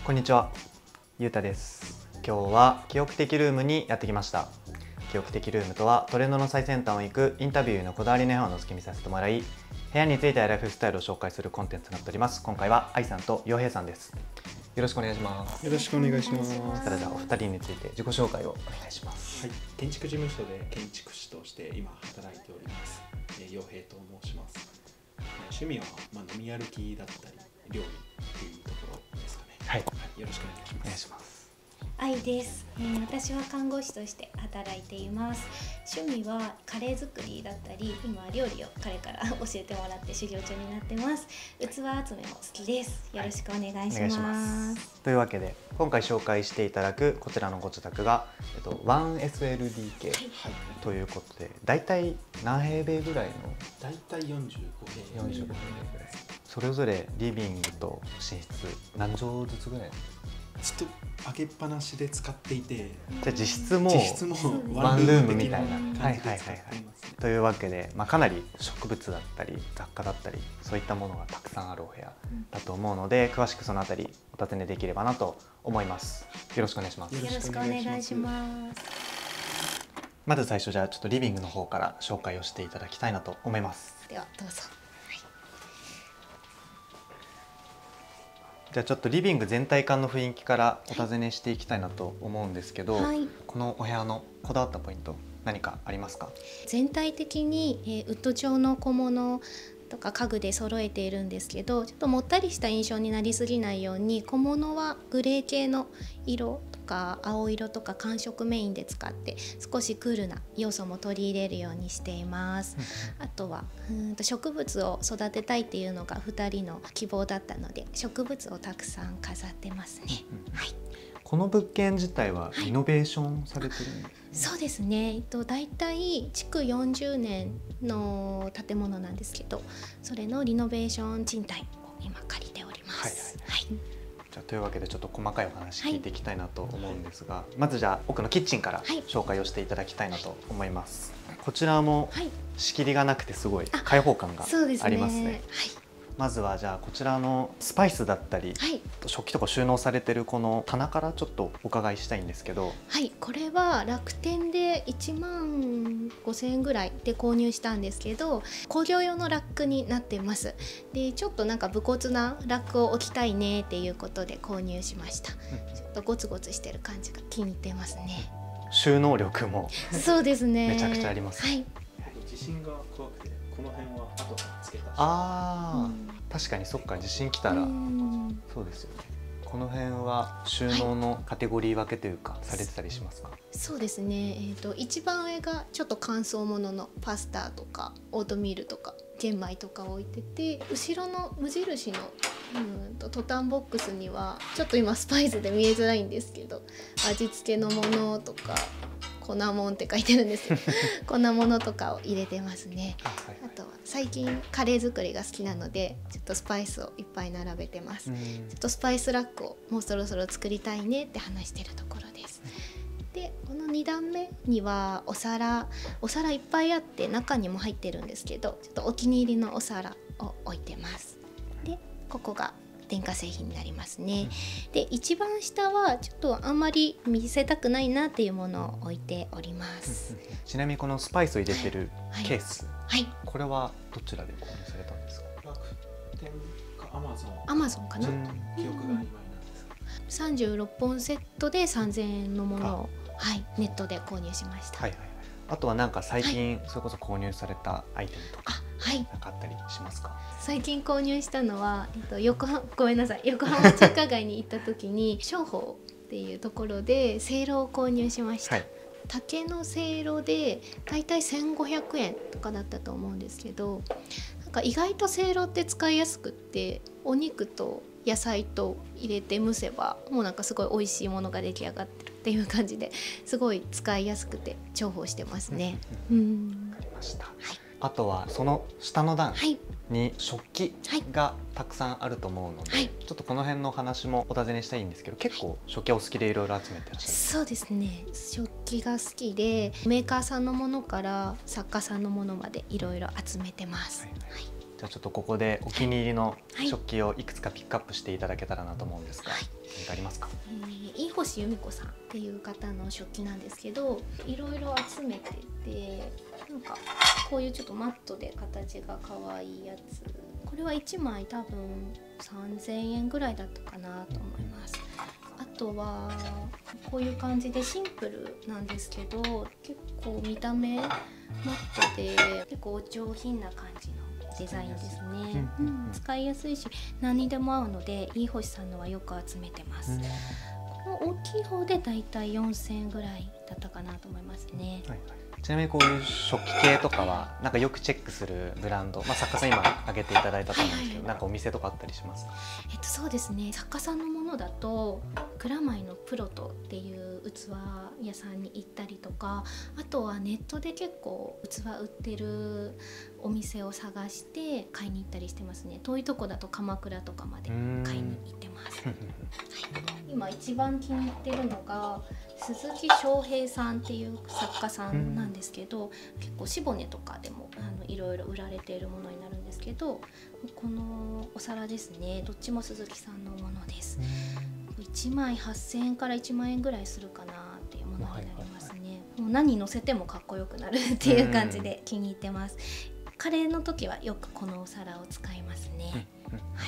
こんにちは、ゆうたです。今日は記憶的ルームにやってきました。記憶的ルームとはトレンドの最先端を行くインタビューのこだわりの部屋を覗き見させてもらい、部屋についてやライフスタイルを紹介するコンテンツとなっております。今回は愛さんと陽平さんです。よろしくお願いします。 よろしくお願いします。 それではお二人について自己紹介をお願いします。 はい、建築事務所で建築士として今働いております。陽平と申します。趣味は飲み歩きだったり料理っていうところですかね。 はい、 よろしくお願いします。 お願いします。 愛です、私は看護師として働いています。趣味はカレー作りだったり、今料理を彼から教えてもらって修行中になってます。器集めも好きです。よろしくお願いします。 というわけで今回紹介していただくこちらのご自宅が、1SLDK ということで、だいたい何平米ぐらいの？ だいたい45平米ぐらい。 それぞれリビングと寝室何畳ずつぐらい？ ちょっと開けっぱなしで使っていて、 じゃあ実質もワンルームみたいな感じで使っています。というわけで、かなり植物だったり雑貨だったりそういったものがたくさんあるお部屋だと思うので、詳しくそのあたりお尋ねできればなと思います。よろしくお願いします。 よろしくお願いします。 まず最初、じゃあちょっとリビングの方から紹介をしていただきたいなと思います。 ではどうぞ。 じゃあちょっとリビング全体感の雰囲気からお尋ねしていきたいなと思うんですけど、 はい、 このお部屋のこだわったポイント何かありますか？ 全体的に、ウッド調の小物とか家具で揃えているんですけど、ちょっともったりした印象になりすぎないように、小物はグレー系の色とか青色とか寒色メインで使って少しクールな要素も取り入れるようにしています。あとは植物を育てたいっていうのが2人の希望だったので、植物をたくさん飾ってますね。はい、 この物件自体はリノベーションされてるんです、 そうですね。だいたい築40年の建物なんですけど、それのリノベーション賃貸を今借りております。 じゃあというわけでちょっと細かいお話聞いていきたいなと思うんですが、まずじゃあ奥のキッチンから紹介をしていただきたいなと思います。こちらも仕切りがなくてすごい開放感がありますね。まずはじゃあこちらのスパイスだったり、食器とか収納されてるこの棚からちょっとお伺いしたいんですけど。 はい、これは楽天で1万5000円ぐらいで購入したんですけど、工業用のラックになってます。でちょっとなんか武骨なラックを置きたいねっていうことで購入しました。ちょっとゴツゴツしてる感じが気に入ってますね。 収納力もそうですね、 めちゃくちゃあります。 地震が怖くてこの辺は後からつけたし。 確かにそっか、地震来たらそうですよね。この辺は収納のカテゴリー分けというか、されてたりしますか？ そうですね、一番上がちょっと乾燥物のパスタとかオートミールとか玄米とか置いてて、後ろの無印のトタンボックスにはちょっと今スパイスで見えづらいんですけど、味付けのものとか粉もんって書いてるんですよ粉ものとかを入れてますね。あとは最近カレー作りが好きなので、ちょっとスパイスをいっぱい並べてます。ちょっとスパイスラックをもうそろそろ作りたいねって話してるところです。でこの2段目にはお皿いっぱいあって、中にも入ってるんですけど、ちょっとお気に入りのお皿を置いてます。でここが電化製品になりますね。で一番下はちょっとあんまり見せたくないなっていうものを置いております。 ちなみにこのスパイスを入れてるケース、これはどちらで購入されたんですか？ 楽天かアマゾンかな。 記憶が曖昧なんですが、 36本セットで3000円のものをネットで購入しました。 あとはなんか最近それこそ購入されたアイテムとかなんかあったりしますか？ 最近購入したのは、ごめんなさい、横浜中華街に行った時に商法っていうところでせいろを購入しました。竹のせいろでだいたい1500円とかだったと思うんですけど、なんか意外とせいろって使いやすくって、お肉と野菜と入れて蒸せばもうなんかすごい美味しいものが出来上がってるっていう感じで、すごい使いやすくて重宝してますね。 わかりました。あとはその下の段に食器がたくさんあると思うので、ちょっとこの辺の話もお尋ねしたいんですけど、結構食器お好きでいろいろ集めてらっしゃる？ そうですね、食器が好きで、メーカーさんのものから作家さんのものまでいろいろ集めてます。 じゃあちょっとここでお気に入りの食器をいくつかピックアップしていただけたらなと思うんですが、何かあり星由美子さんっていう方の食器なんですけど、いろいろ集めてて、なんかこういうちょっとマットで形が可愛いやつ、これは1枚多分3000円ぐらいだったかなと思います。あとはこういう感じでシンプルなんですけど、結構見た目マットで結構お上品な感じのデザインですね。使いやすいし何にでも合うので、いい星さんのはよく集めてます。この大きい方でだいたい4000円ぐらいだったかなと思いますね。 はいはい、ちなみにこういう食器系とかはなんかよくチェックするブランド、作家さん今挙げていただいたと思うんですけど、なんかお店とかあったりしますか？ そうですね、作家さんのものだと蔵前のプロトっていう器屋さんに行ったりとか、あとはネットで結構器売ってるお店を探して買いに行ったりしてますね。遠いとこだと鎌倉とかまで買いに行ってます。はい、今一番気に入ってるのが鈴木翔平さんっていう作家さんなんですけど、結構しぼねとかでもいろいろ売られているものになるんですけど、このお皿ですね、どっちも鈴木さんのものです。1枚8000円から1万円ぐらいするかなっていうものになりますね。もう何乗せてもかっこよくなるっていう感じで気に入ってます。カレーの時はよくこのお皿を使いますね。はい。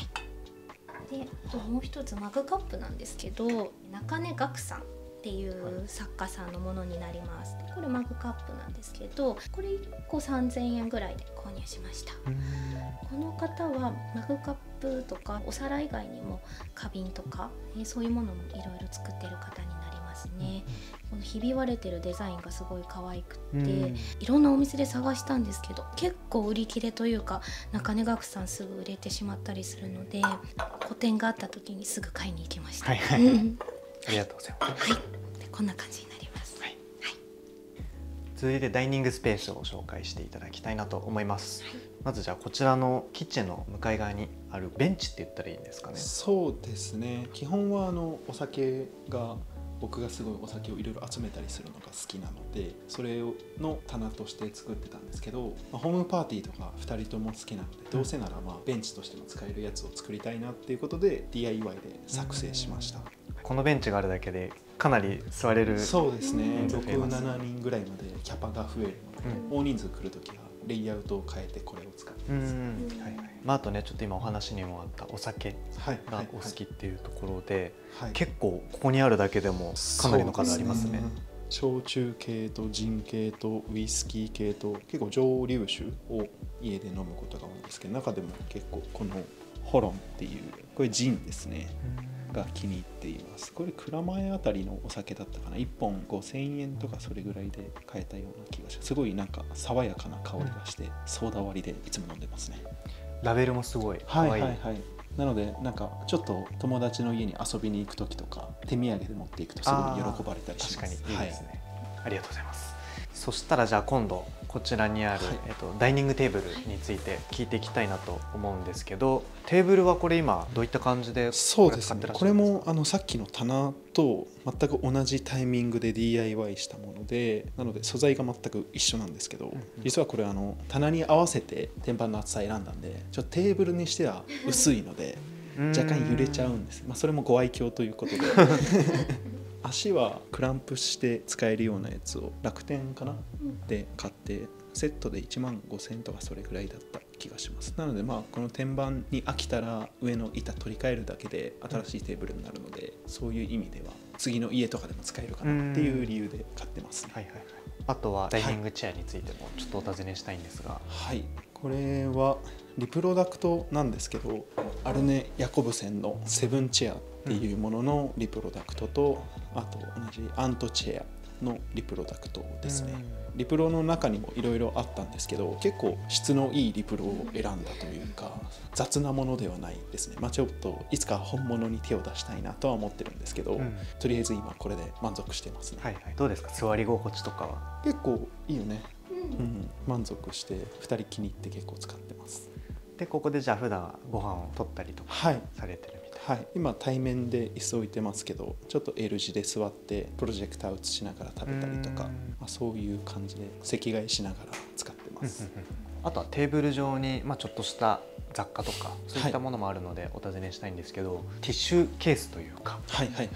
で、あともう一つマグカップなんですけど、中根岳さんっていう作家さんのものになります。でこれマグカップなんですけど、これ1個3000円ぐらいで購入しました。この方はマグカップとかお皿以外にも花瓶とか、そういうものもいろいろ作ってる方になりますね。このひび割れてるデザインがすごい可愛くって、いろんなお店で探したんですけど、結構売り切れというか、中根岳さんすぐ売れてしまったりするので、個展があった時にすぐ買いに行きました。 ありがとうございます。 はい、こんな感じになります。はい、 続いてダイニングスペースを紹介していただきたいなと思います。まずじゃあこちらのキッチンの向かい側にあるベンチって言ったらいいんですかね。 そうですね、基本はお酒が、僕がすごいお酒をいろいろ集めたりするのが好きなので、それの棚として作ってたんですけど、ホームパーティーとか2人とも好きなので、どうせならベンチとしても使えるやつを作りたいなっていうことで DIY で作成しました。 このベンチがあるだけでかなり座れる。そうですね、6、7人ぐらいまでキャパが増えるので、大人数来るときはレイアウトを変えてこれを使ってます。 あとね、ちょっと今お話にもあったお酒がお好きっていうところで、結構ここにあるだけでもかなりの数ありますね。 焼酎系とジン系とウイスキー系と結構蒸留酒を家で飲むことが多いんですけど、中でも結構このホロンっていう、これジンですね、が気に入っています。これ蔵前あたりのお酒だったかな、1本5000円とかそれぐらいで買えたような気がします。すごいなんか爽やかな香りがして、ソーダ割りでいつも飲んでますね。 ラベルもすごい可愛い。 なのでなんかちょっと友達の家に遊びに行く時とか手土産で持っていくとすごい喜ばれたりします。 確かにいいですね。ありがとうございます。そしたらじゃあ今度こちらにある、ダイニングテーブルについて聞いていきたいなと思うんですけど、テーブルはこれ今どういった感じでそうですね、これもさっきの棚と全く同じタイミングで DIY したもので、なので素材が全く一緒なんですけど、実はこれ棚に合わせて天板の厚さ選んだんで、ちょっとテーブルにしては薄いので若干揺れちゃうんです。それもご愛嬌ということで足はクランプして使えるようなやつを楽天かなで買って、セットで1万5000円とかそれぐらいだった気がします。なのでこの天板に飽きたら上の板取り替えるだけで新しいテーブルになるので、そういう意味では次の家とかでも使えるかなっていう理由で買ってますね。 あとはダイニングチェアについてもちょっとお尋ねしたいんですが、 これはリプロダクトなんですけど、アルネ・ヤコブセンのセブンチェアっていうもののリプロダクトと、あと同じアントチェアのリプロダクトですね。リプロの中にもいろいろあったんですけど、結構質のいいリプロを選んだというか、雑なものではないですね。ちょっといつか本物に手を出したいなとは思ってるんですけど、とりあえず今これで満足してますね。 どうですか、座り心地とかは。 結構いいよね。満足して2人気に入って結構使ってます。 でここでじゃあ普段ご飯を取ったりとかされてるみたい。 今対面で椅子置いてますけど、ちょっと L 字で座ってプロジェクター映しながら食べたりとか、そういう感じで席替えしながら使ってます。 あとはテーブル上にちょっとした雑貨とかそういったものもあるのでお尋ねしたいんですけど、ティッシュケースというか、こ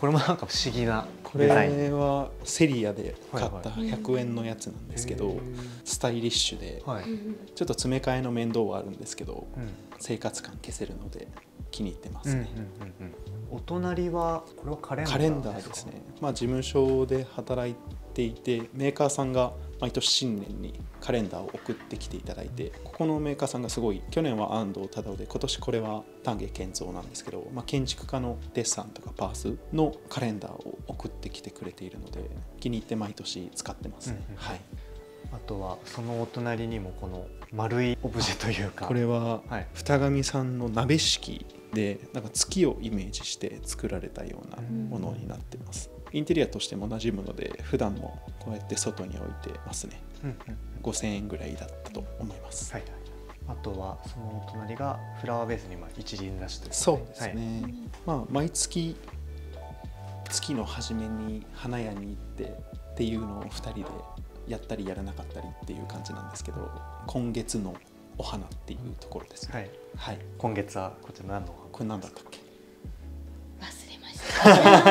これもなんか不思議なこデザイン。 れはセリアで買った100円のやつなんですけど、スタイリッシュで、 はい、 ちょっと詰め替えの面倒はあるんですけど、生活感消せるので気に入ってますね。 お隣はこれはカレンダーですか？ カレンダーですね。事務所で働いていて、メーカーさんが毎年新年にカレンダーを送ってきていただいて、ここのメーカーさんがすごい、去年は安藤忠雄で、今年これは丹下健三なんですけど、建築家のデッサンとかパースのカレンダーを送ってきてくれているので、気に入って毎年使ってますね。はい。 あとはそのお隣にもこの丸いオブジェというか、 これは二神さんの鍋敷で、なんか月をイメージして作られたようなものになってます。インテリアとしても馴染むので、普段もこうやって外に置いてますね。5000円ぐらいだったと思います。 はいはい。あとはそのお隣がフラワーベースに一輪挿しというか、 そうですね。毎月月の初めに花屋に行ってっていうのを2人でやったりやらなかったりっていう感じなんですけど、今月のお花っていうところですね。はい。 今月はこちら何のお花？ これ何だったっけ？ 忘れました。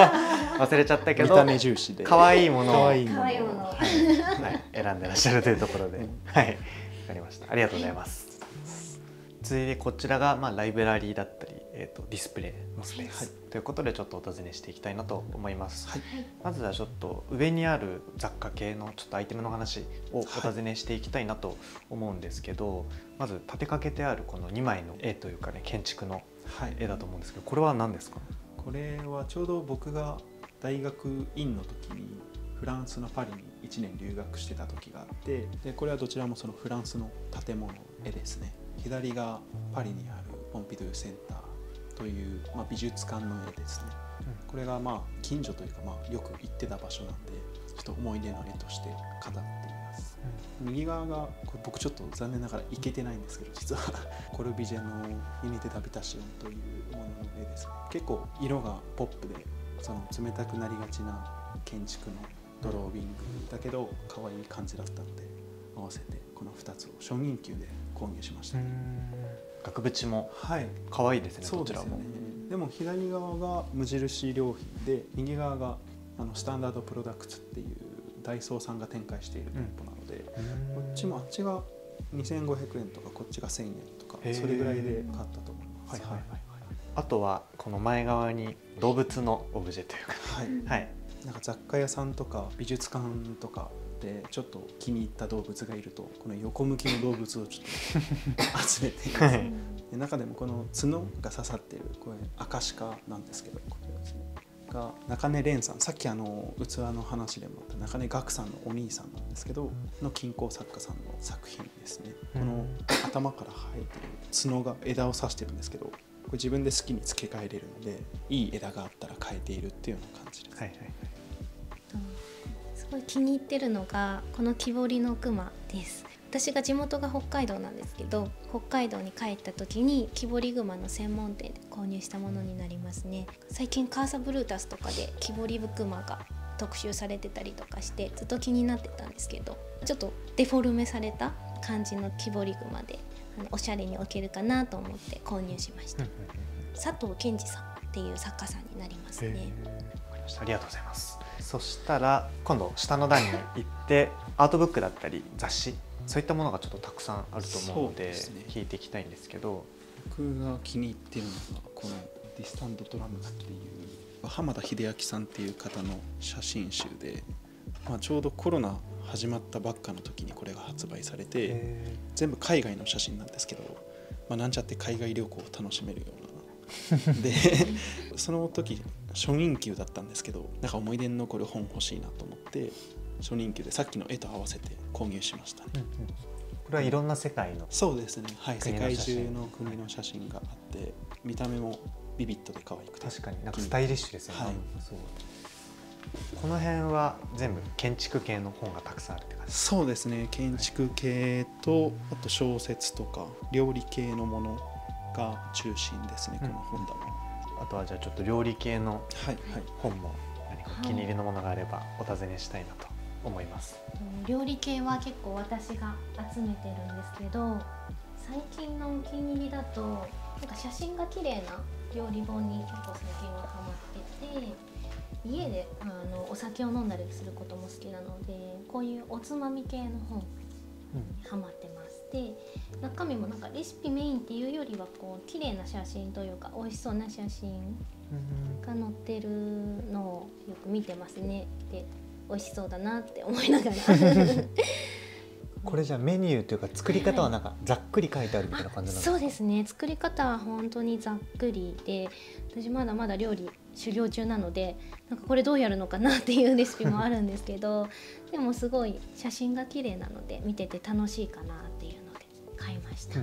忘れちゃったけど、 見た目重視で可愛いものを選んでらっしゃるというところで、はい、わかりました。ありがとうございます。続いてこちらがライブラリーだったり、ディスプレイのスペースということでちょっとお尋ねしていきたいなと思います。まずはちょっと上にある雑貨系のちょっとアイテムの話をお尋ねしていきたいなと思うんですけど、まず立てかけてあるこの2枚の絵というかね、建築の絵だと思うんですけど、これは何ですか？ これはちょうど僕が大学院の時にフランスのパリに1年留学してた時があって、でこれはどちらもそのフランスの建物の絵ですね。左がパリにあるポンピドゥセンターという、美術館の絵ですね。これが近所というか、よく行ってた場所なんで、ちょっと思い出の絵として飾っています。右側がこれ僕ちょっと残念ながら行けてないんですけど、実はコルビジェのユニテ・ダビタシオンというものの絵です。結構色がポップで、その冷たくなりがちな建築のドローイングだけど可愛い感じだったので、合わせてこの2つを初任給で購入しました。 額縁も可愛いですね。 そうですよね。でも左側が無印良品で、右側がスタンダードプロダクツっていうダイソーさんが展開している店舗なので、こっちもあっちが2500円とかこっちが1000円とか、それぐらいで買ったと思います。 あとはこの前側に動物のオブジェというか、 なんか雑貨屋さんとか美術館とかでちょっと気に入った動物がいると、この横向きの動物をちょっと集めています。で中でもこの角が刺さっているこれアカシカなんですけど、これですねが中根蓮さん、さっき器の話でもあった中根岳さんのお兄さんなんですけどの金工作家さんの作品ですね。この頭から生えている角が枝を刺してるんですけど、これ自分で好きに付け替えれるので、いい枝があったら変えているっていうような感じです。 すごい気に入ってるのがこの木彫りの熊です。私が地元が北海道なんですけど、北海道に帰った時に木彫り熊の専門店で購入したものになりますね。最近カーサブルータスとかで木彫り熊が特集されてたりとかしてずっと気になってたんですけど、ちょっとデフォルメされた感じの木彫り熊でおしゃれに置けるかなと思って購入しました。佐藤健二さんっていう作家さんになりますね。 ありがとうございます。そしたら今度下の段に行ってアートブックだったり雑誌、そういったものがちょっとたくさんあると思うので聞いていきたいんですけど、 僕が気に入っているのがこのディスタントドラムズっていう浜田秀明さんっていう方の写真集で、ちょうどコロナ始まったばっかの時にこれが発売されて、全部海外の写真なんですけど、なんちゃって海外旅行を楽しめるようなでその時初任給だったんですけど、なんか思い出に残る本欲しいなと思って初任給でさっきの絵と合わせて購入しましたね。 これはいろんな世界の、 そうですね、世界中の国の写真があって、見た目もビビッドで可愛くて、 確かになんかスタイリッシュですよね。この辺は全部建築系の本がたくさんあるって感じですか？ そうですね、建築系とあと小説とか料理系のものが中心ですね、この本棚。 あとはじゃあちょっと料理系の本も何かお気に入りのものがあればお尋ねしたいなと思います。 料理系は結構私が集めてるんですけど、最近のお気に入りだとなんか写真が綺麗な料理本に結構最近はハマってて、 家でお酒を飲んだりすることも好きなので、こういうおつまみ系の本にハマってます。で中身もなんかレシピメインっていうよりはこう綺麗な写真というか美味しそうな写真が載ってるのをよく見てますね。で美味しそうだなって思いながらこれじゃあメニューというか作り方はなんかざっくり書いてあるみたいな感じなんですか？ そうですね、作り方は本当にざっくりで、私まだまだ料理修行中なのでなんかこれどうやるのかなっていうレシピもあるんですけどでもすごい写真が綺麗なので見てて楽しいかなっていうので買いました。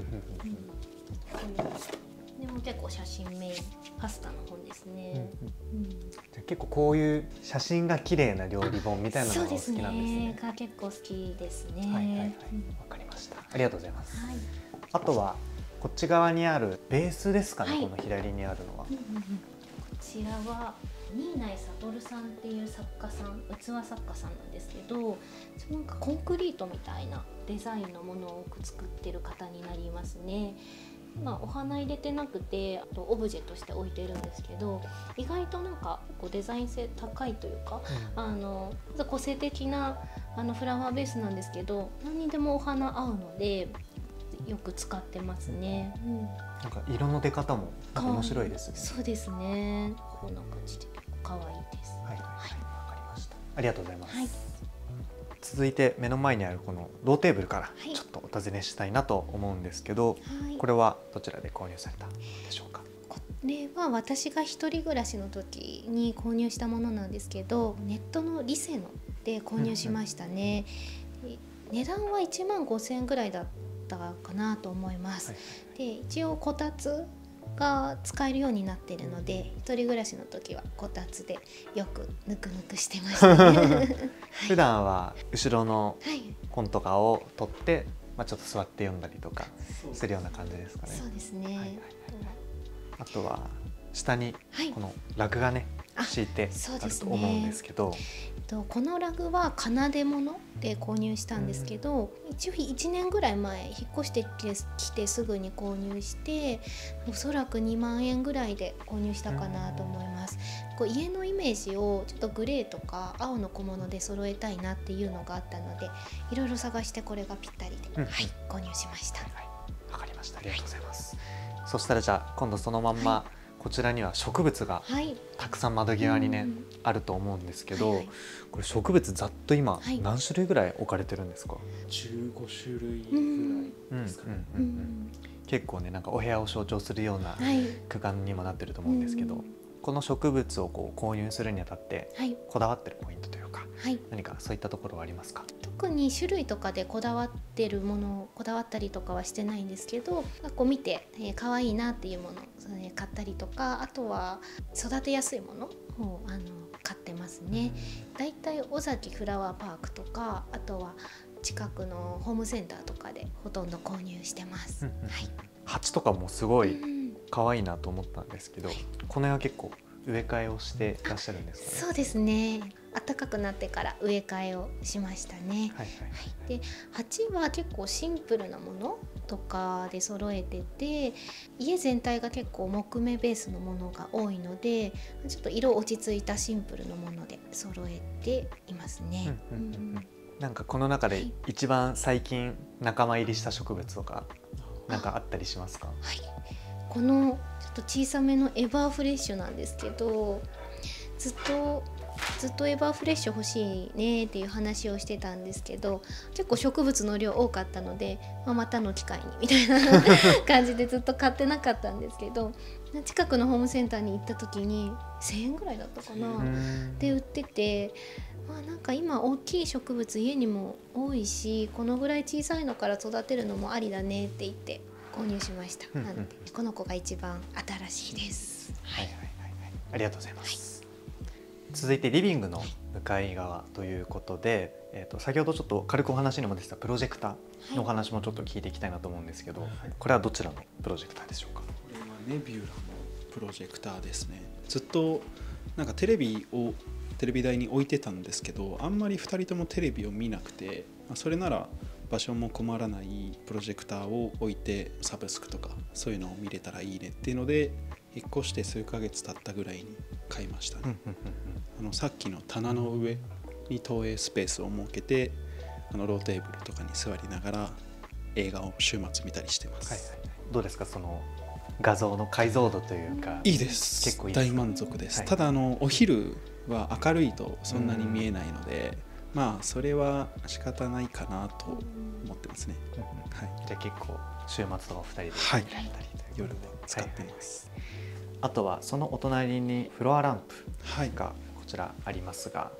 でも結構写真メインパスタの本ですね。 じゃ結構こういう写真が綺麗な料理本みたいなのがお好きなんですね。 そうですね、が結構好きですね。 はいはいはい、わかりました。ありがとうございます。あとはこっち側にあるベースですかね、この左にあるのは。こちらは新内悟さんっていう作家さん、器作家さんなんですけど、なんかコンクリートみたいなデザインのものを作ってる方になりますね。お花入れてなくて、あとオブジェとして置いてるんですけど、意外となんかこうデザイン性高いというか、個性的なフラワーベースなんですけど、何にでもお花合うのでよく使ってますね。 なんか色の出方も面白いですね。 そうですね。こんな感じで可愛いです。 はい、わかりました。ありがとうございます。続いて目の前にあるこのローテーブルからちょっとお尋ねしたいなと思うんですけど、これはどちらで購入されたでしょうか？ これは私が一人暮らしの時に購入したものなんですけど、ネットのリセノで購入しましたね。値段は15,000円ぐらいだったかなと思います。で一応こたつが使えるようになっているので、一人暮らしの時はこたつでよくぬくぬくしてましたね。 普段は後ろの本とかを取って、ちょっと座って読んだりとかするような感じですかね。 そうですね。 あとは下にこのラグがね敷いてあると思うんですけど、 このラグは奏で物で購入したんですけど、一応1年ぐらい前引っ越してきてすぐに購入して、おそらく2万円ぐらいで購入したかなと思います。こう家のイメージをちょっとグレーとか青の小物で揃えたいなっていうのがあったので、いろいろ探してこれがぴったりで、購入しました。 わかりました。ありがとうございます。そしたらじゃあ今度そのまんま、こちらには植物がたくさん窓際にね、あると思うんですけど、これ植物ざっと今何種類ぐらい置かれてるんですか ？15種類ぐらいですかね。 結構ね、なんかお部屋を象徴するような空間にもなってると思うんですけど、この植物をこう購入するにあたってこだわってるポイントというか、何かそういったところはありますか？ 特に種類とかでこだわってるものこだわったりとかはしてないんですけど、こう見て可愛いなっていうもの買ったりとか、あとは育てやすいものを買ってますね。だいたい尾崎フラワーパークとか、あとは近くのホームセンターとかでほとんど購入してます。 鉢とかもすごい可愛いなと思ったんですけど、この辺は結構植え替えをしていらっしゃるんですかね？ そうですね。暖かくなってから植え替えをしましたね。で鉢は結構シンプルなものとかで揃えてて、家全体が結構木目ベースのものが多いので、ちょっと色落ち着いたシンプルなもので揃えていますね。 なんかこの中で一番最近仲間入りした植物とかなんかあったりしますか？ このちょっと小さめのエバーフレッシュなんですけど、ずっとエバーフレッシュ欲しいねっていう話をしてたんですけど、結構植物の量多かったので、またの機会にみたいな感じでずっと買ってなかったんですけど、近くのホームセンターに行った時に1000円ぐらいだったかなで売ってて、なんか今大きい植物家にも多いし、このぐらい小さいのから育てるのもありだねって言って購入しました。なのでこの子が一番新しいです。 ありがとうございます。続いてリビングの向かい側ということで、先ほどちょっと軽くお話にも出てたプロジェクターのお話もちょっと聞いていきたいなと思うんですけど、これはどちらのプロジェクターでしょうか？これはネビュラのプロジェクターですね。ずっとなんかテレビ台に置いてたんですけど、あんまり2人ともテレビを見なくて、それなら場所も困らないプロジェクターを置いてサブスクとかそういうのを見れたらいいねっていうので引っ越して数ヶ月経ったぐらいに買いましたね。さっきの棚の上に投影スペースを設けて、ローテーブルとかに座りながら映画を週末見たりしてます。 はいはい、どうですか、その画像の解像度というか。 いいです。結構いいです。大満足です。はい、ただお昼は明るいとそんなに見えないので、まあそれは仕方ないかなと思ってますね。 はい、じゃあ結構週末とかお二人で見られたり、夜で使ってます。 はいはい、あとはそのお隣にフロアランプがこちらありますが、はい、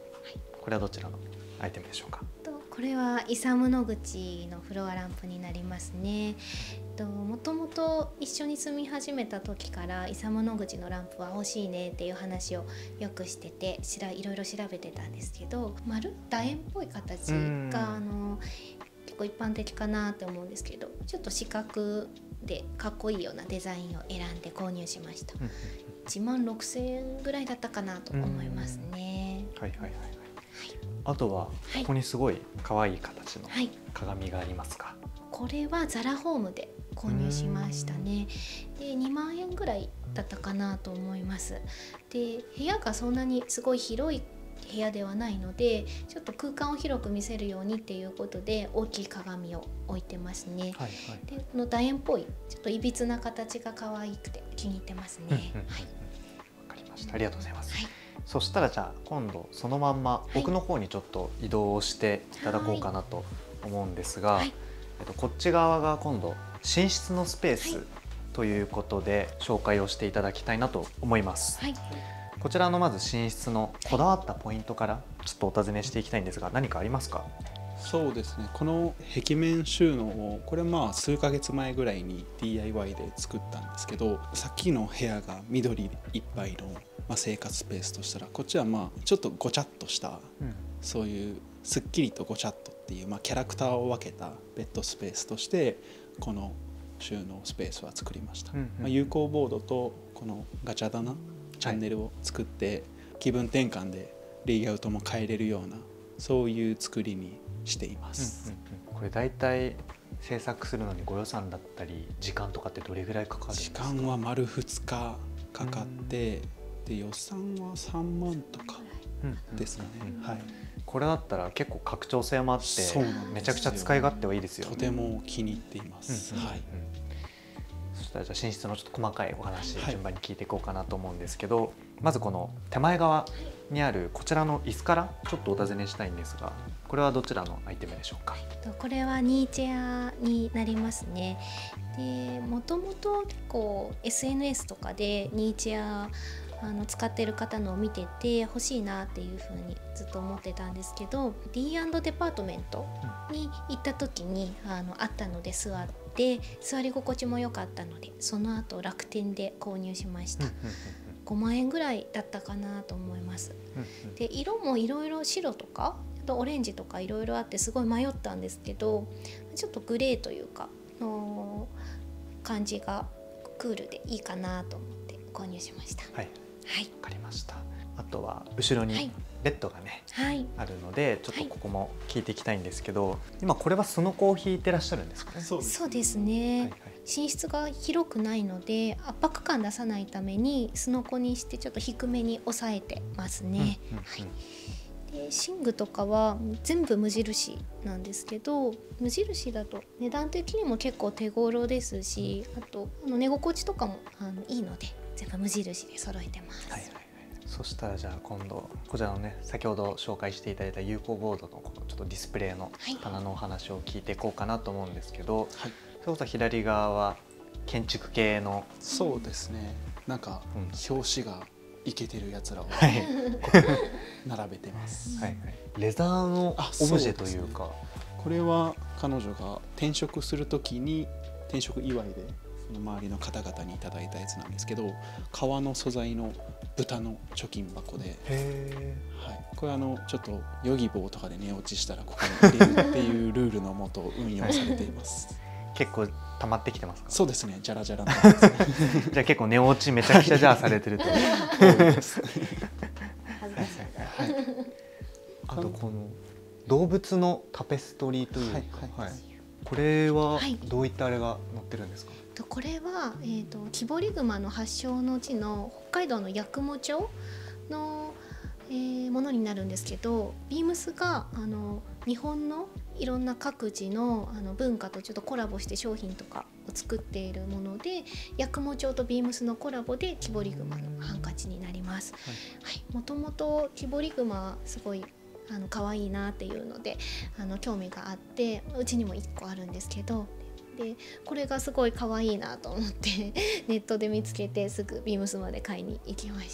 これはどちらのアイテムでしょうか。 これはイサム・ノグチのフロアランプになりますね。もともと一緒に住み始めた時からイサム・ノグチのランプは欲しいねっていう話をよくしてて、いろいろ調べてたんですけど、丸楕円っぽい形が結構一般的かなって思うんですけど、ちょっと四角でかっこいいようなデザインを選んで購入しました。1万6000円ぐらいだったかなと思いますね。 はいはいはい。あとはここにすごい可愛い形の鏡がありますか。 これはザラホームで購入しましたね。で2万円ぐらいだったかなと思います。で部屋がそんなにすごい広い部屋ではないので、ちょっと空間を広く見せるようにっていうことで大きい鏡を置いてますね。はいはい、でこの楕円っぽいちょっといびつな形が可愛くて気に入ってますね。はい、わかりました。ありがとうございます。はい、そしたらじゃあ今度そのまんま奥の方にちょっと移動していただこうかなと思うんですが、こっち側が今度寝室のスペースということで紹介をしていただきたいなと思います。はい、こちらのまず寝室のこだわったポイントからちょっとお尋ねしていきたいんですが、何かありますか？ そうですね、この壁面収納をこれ数ヶ月前ぐらいに DIY で作ったんですけど、さっきの部屋が緑いっぱいの生活スペースとしたら、こっちはちょっとごちゃっとした、そういうすっきりとごちゃっとっていう、キャラクターを分けたベッドスペースとしてこの収納スペースは作りました。有効ボードとこのガチャ棚チャンネルを作って、気分転換でレイアウトも変えれるようなそういう作りにしています。 これだいたい制作するのにご予算だったり時間とかってどれぐらいかかるんですか？ 時間は丸2日かかって、で予算は3万とかですかね。はい。 これだったら結構拡張性もあってめちゃくちゃ使い勝手はいいですよね。 とても気に入っています。はい。 そしたらじゃあ寝室のちょっと細かいお話順番に聞いていこうかなと思うんですけど、まずこの手前側にあるこちらの椅子からちょっとお尋ねしたいんですが、これはどちらのアイテムでしょうか？ これはニーチェアになりますね。でもともと結構 SNS とかでニーチェア使ってる方のを見てて欲しいなっていう風にずっと思ってたんですけど、 D& デパートメントに行った時にあったので座り心地も良かったので、その後楽天で購入しました。5万円ぐらいだったかなと思います。で色もいろいろ白とかあとオレンジとかいろいろあってすごい迷ったんですけど、ちょっとグレーというかの感じがクールでいいかなと思って購入しました。 はい、はい、分かりました。あとは後ろにベッドがね、はい、あるのでちょっとここも聞いていきたいんですけど、今これはすのこを引いてらっしゃるんですかね？ そうですね、はいはい、寝室が広くないので圧迫感出さないためにすのこにしてちょっと低めに抑えてますね。で寝具とかは全部無印なんですけど、無印だと値段的にも結構手頃ですし、あと寝心地とかもいいので全部無印で揃えてます。はいはいはい、 そしたらじゃあ今度こちらのね先ほど紹介していただいた有効ボードのこのちょっとディスプレイの棚のお話を聞いていこうかなと思うんですけど、はい、それこそ左側は建築系の。 そうですね、なんか表紙がイケてるやつらを並べてます。はいはい、 レザーのオブジェというか、ね、 これは彼女が転職するときに転職祝いで周りの方々にいただいたやつなんですけど、革の素材の豚の貯金箱で、はい、これちょっとヨギボーとかで寝落ちしたらここに入れるっていうルールのもと運用されています。 結構溜まってきてますか？ そうですね、ジャラジャラなじゃあ結構寝落ちめちゃくちゃじゃあされてると思います。あとこの動物のタペストリーというか、これはどういったあれが載ってるんですか？ これは、木彫り熊の発祥の地の北海道の八雲町の、ものになるんですけど、ビームスが日本のいろんな各地の文化とちょっとコラボして商品とかを作っているもので、八雲町とビームスのコラボで木彫り熊のハンカチになります。もともと木彫り熊すごい可愛いなっていうので興味があって、うちにも1個あるんですけど、でこれがすごい可愛いなと思ってネットで見つけてすぐビームスまで買いに行きました。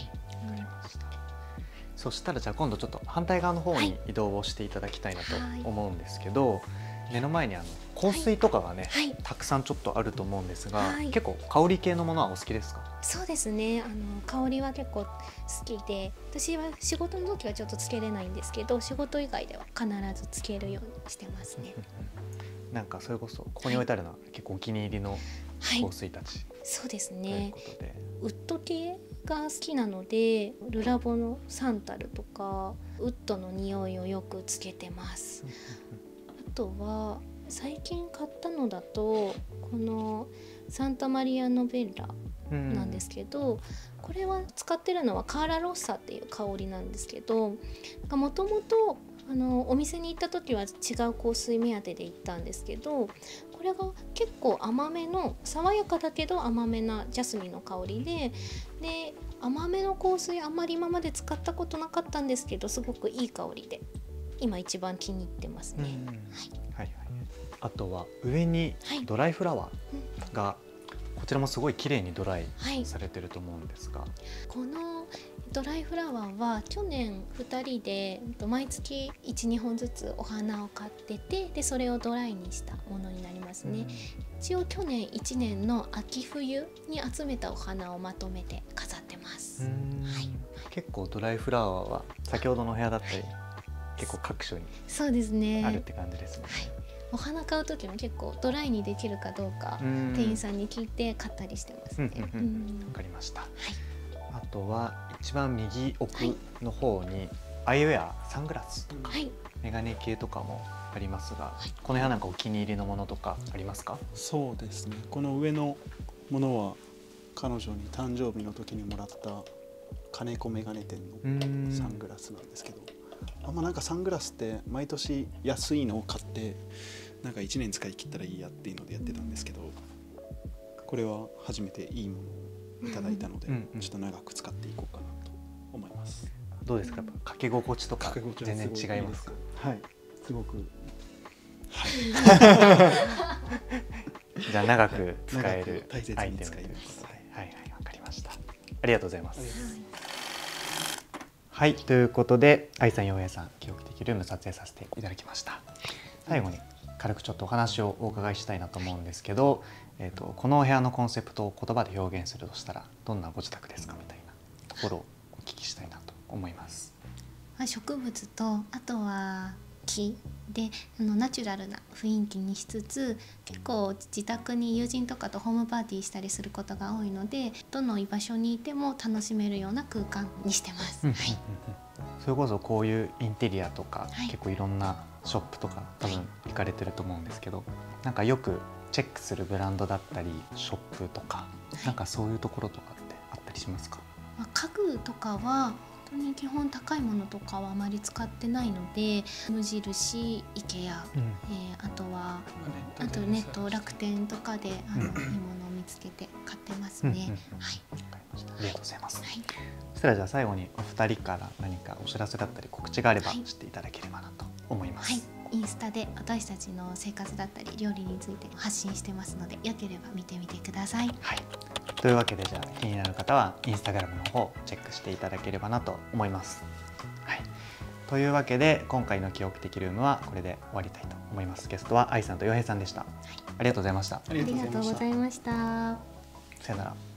そしたらじゃあ今度ちょっと反対側の方に移動をしていただきたいなと思うんですけど、目の前に香水とかがね、たくさんちょっとあると思うんですが、結構香り系のものはお好きですか？ そうですね、香りは結構好きで、私は仕事の時はちょっとつけれないんですけど、仕事以外では必ずつけるようにしてますね。 なんかそれこそここに置いてあるのは結構お気に入りの香水たち、 そうですね、ウッド系が好きなので、ルラボのサンタルとかウッドの匂いをよくつけてます。あとは最近買ったのだとこのサンタマリアノベッラなんですけど、これは使ってるのはカーラロッサっていう香りなんですけど、もともとお店に行った時は違う香水目当てで行ったんですけど、これが結構甘めの、爽やかだけど甘めなジャスミンの香りで、甘めの香水あんまり今まで使ったことなかったんですけど、すごくいい香りで今一番気に入ってますね。 あとは上にドライフラワーが、こちらもすごい綺麗にドライされてると思うんですが、 このドライフラワーは去年2人で毎月 1,2 本ずつお花を買ってて、でそれをドライにしたものになりますね。一応去年1年の秋冬に集めたお花をまとめて飾ってます。 結構ドライフラワーは先ほどのお部屋だったり結構各所にそうですね、 あるって感じですね。 お花買う時も結構ドライにできるかどうか店員さんに聞いて買ったりしてますね。 わかりました。あとは一番右奥の方にアイウェア、サングラスとかメガネ系とかもありますが、この部屋なんかお気に入りのものとかありますか？ そうですね、この上のものは彼女に誕生日の時にもらった金子メガネ店のサングラスなんですけど、なんかサングラスって毎年安いのを買ってなんか1年使い切ったらいいやっていうのでやってたんですけど、これは初めていいものをいただいたので、ちょっと長く使っていこうかなと思います。 どうですか？やっぱ掛け心地とか全然違いますか？ はい、すごく、 じゃあ長く使える大切に使える。 わかりました。ありがとうございます。はい、ということで愛さん、陽平さん、記憶的ルーム撮影させていただきました。最後に軽くちょっとお話をお伺いしたいなと思うんですけど、このお部屋のコンセプトを言葉で表現するとしたらどんなご自宅ですかみたいなところをお聞きしたいなと思います。 植物とあとは木でナチュラルな雰囲気にしつつ、結構自宅に友人とかとホームパーティーしたりすることが多いので、どの居場所にいても楽しめるような空間にしてます。 それこそこういうインテリアとか、結構いろんなショップとか多分行かれてると思うんですけど、なんかよくチェックするブランドだったりショップとか、なんかそういうところとかってあったりしますか？ 家具とかは本当に基本高いものとかはあまり使ってないので、無印、IKEA、あとネット、楽天とかでいいものを見つけて買ってますね。 ありがとうございます。そしたらじゃあ最後にお二人から何かお知らせだったり告知があればしていただければなと思います。 インスタで私たちの生活だったり料理について発信してますので、よければ見てみてください。 というわけで、じゃあ気になる方はインスタグラムの方チェックしていただければなと思います。というわけで今回の記憶的ルームはこれで終わりたいと思います。ゲストは愛さんと陽平さんでした。ありがとうございました。 ありがとうございました。 さよなら。